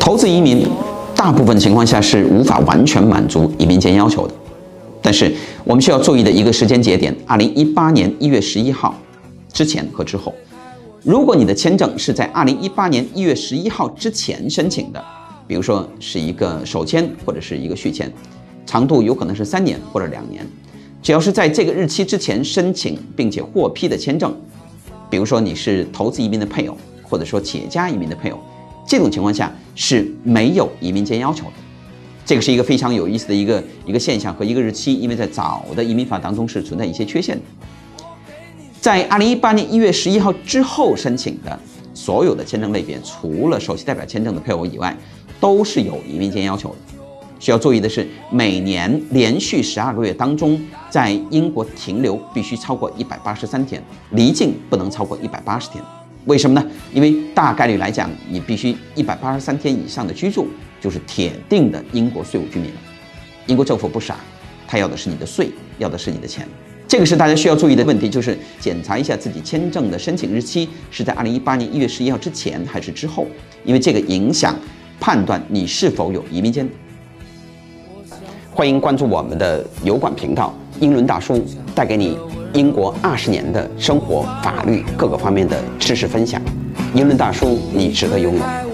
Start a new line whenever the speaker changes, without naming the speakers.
投资移民大部分情况下是无法完全满足移民监要求的，但是我们需要注意的一个时间节点，2018年1月11号之前和之后。如果你的签证是在2018年1月11号之前申请的，比如说是一个首签或者是一个续签，长度有可能是3年或者2年，只要是在这个日期之前申请并且获批的签证，比如说你是投资移民的配偶，或者说企业家移民的配偶，这种情况下是没有移民监要求的。这个是一个非常有意思的一个现象和一个日期，因为在早的移民法当中是存在一些缺陷的。在2018年1月11号之后申请的所有的签证类别，除了首席代表签证的配偶以外，都是有移民监要求的。需要注意的是，每年连续12个月当中，在英国停留必须超过183天，离境不能超过180天。为什么呢？因为大概率来讲，你必须183天以上的居住，就是铁定的英国税务居民了。英国政府不傻，他要的是你的税，要的是你的钱。这个是大家需要注意的问题，就是检查一下自己签证的申请日期是在2018年1月11号之前还是之后，因为这个影响判断你是否有移民监。欢迎关注我们的油管频道英伦大叔，带给你英国20年的生活、法律各个方面的知识分享。英伦大叔，你值得拥有。